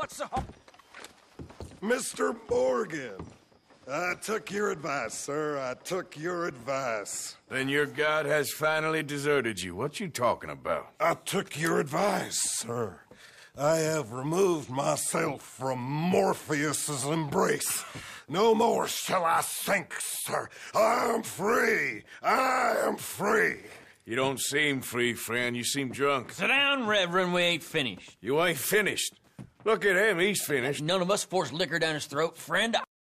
What's up? Mr. Morgan, I took your advice, sir. I took your advice. Then your god has finally deserted you. What you talking about? I took your advice, sir. I have removed myself from Morpheus's embrace. No more shall I sink, sir. I am free. I am free. You don't seem free, friend. You seem drunk. Sit down, Reverend. We ain't finished. You ain't finished. Look at him. He's finished. None of us forced liquor down his throat, friend.